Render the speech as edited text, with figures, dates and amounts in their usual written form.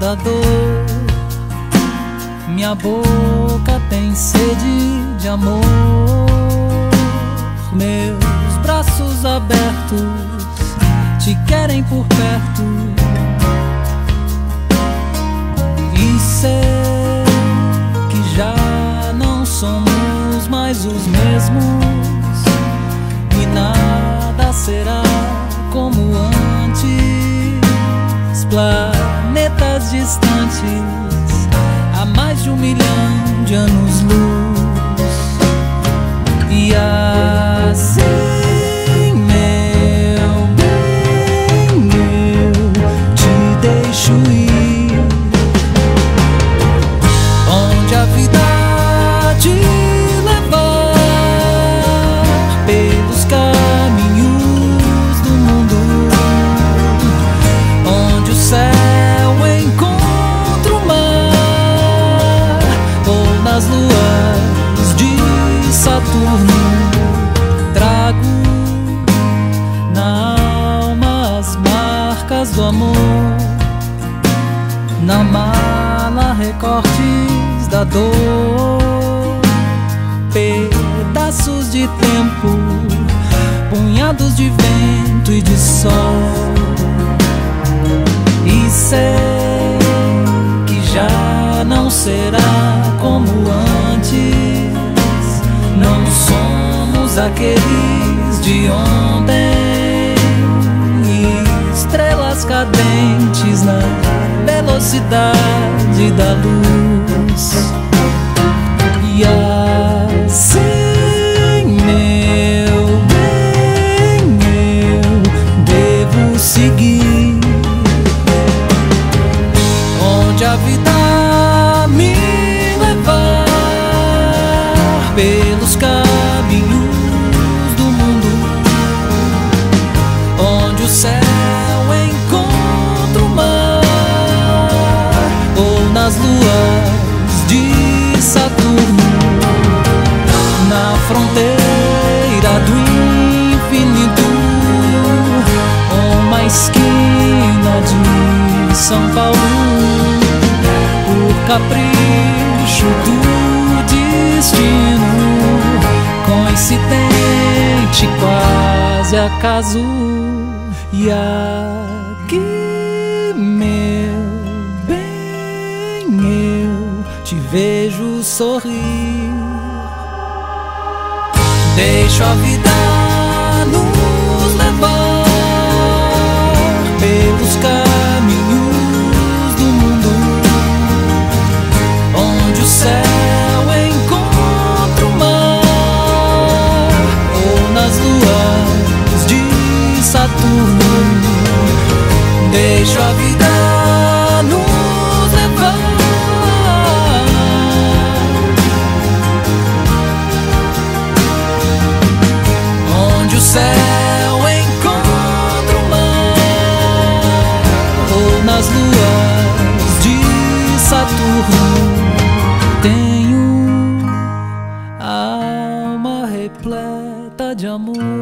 da dor. Minha boca tem sede de amor. Meus braços abertos te querem por perto. E sei que já não somos mais os mesmos, e nada será como antes. Planetas distantes, há mais de 1 milhão de anos-luz. E assim, meu bem, eu te deixo ir onde a vida te levar, pelos caminhos do mundo, onde o céu encontra o mar, ou nas luas de Saturno. Trago na alma as marcas do amor, na mala recortes da dor, pedaços de tempo, punhados de vento e de sol. E sei que já não será como antes. Não somos aqueles de ontem, estrelas cadentes na velocidade da luz. E assim, meu bem, eu devo seguir onde a vida me levar, pelos caminhos do mundo, onde o céu encontra o mar, ou nas luas de Saturno, na fronteira do infinito, uma esquina de São Paulo, por capricho do destino, coincidente, quase acaso. E aqui, meu bem, eu te vejo sorrir. Deixo a vida nos levar pelos caminhos do mundo, onde o céu encontra o mar, ou nas luas de Saturno. Deixo a vida nos levar onde o céu encontra o mar, ou nas luas de Saturno. Tenho a alma repleta de amor.